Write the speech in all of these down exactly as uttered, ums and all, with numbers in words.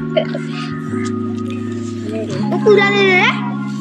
पूरा ले ले।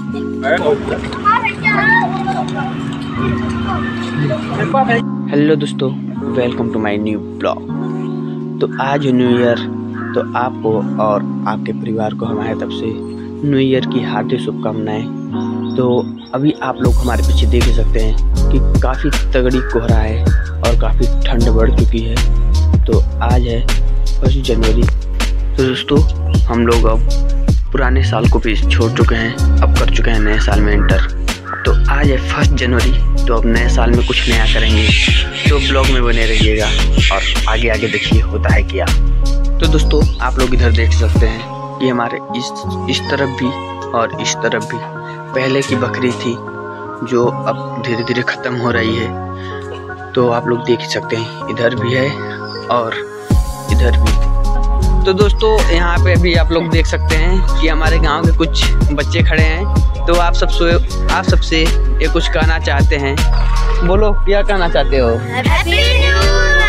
हेलो दोस्तों, welcome to my new blog. तो आज न्यू ईयर, तो आपको और आपके परिवार को हमारे तरफ से न्यू ईयर की हार्दिक शुभकामनाएं। तो अभी आप लोग हमारे पीछे देख ही सकते हैं कि काफ़ी तगड़ी कोहरा है और काफ़ी ठंड बढ़ चुकी है। तो आज है फर्स्ट जनवरी। तो दोस्तों, हम लोग अब पुराने साल को भी छोड़ चुके हैं, अब कर चुके हैं नए साल में एंटर। तो आज है फर्स्ट जनवरी, तो अब नए साल में कुछ नया करेंगे, तो ब्लॉग में बने रहिएगा और आगे आगे देखिए होता है क्या। तो दोस्तों, आप लोग इधर देख सकते हैं कि हमारे इस इस तरफ भी और इस तरफ भी पहले की बकरी थी जो अब धीरे धीरे ख़त्म हो रही है। तो आप लोग देख सकते हैं, इधर भी है और इधर भी। तो दोस्तों, यहाँ पे अभी आप लोग देख सकते हैं कि हमारे गांव के कुछ बच्चे खड़े हैं। तो आप सबसे आप सबसे ये कुछ कहना चाहते हैं, बोलो क्या कहना चाहते हो? हैप्पी न्यू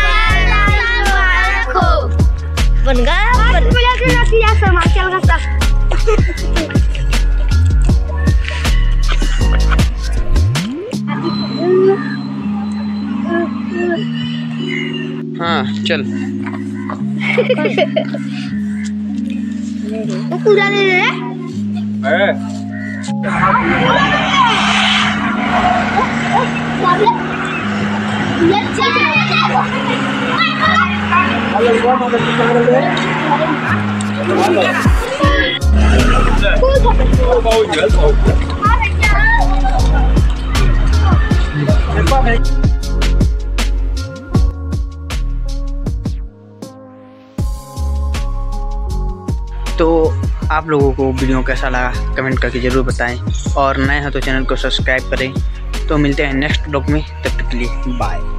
ईयर को बनगा बोला के रखिया समाचार का हाँ चल। पूरा ले ले। तो आप लोगों को वीडियो कैसा लगा कमेंट करके ज़रूर बताएं, और नए हैं तो चैनल को सब्सक्राइब करें। तो मिलते हैं नेक्स्ट ब्लॉग में, तब तक के लिए बाय।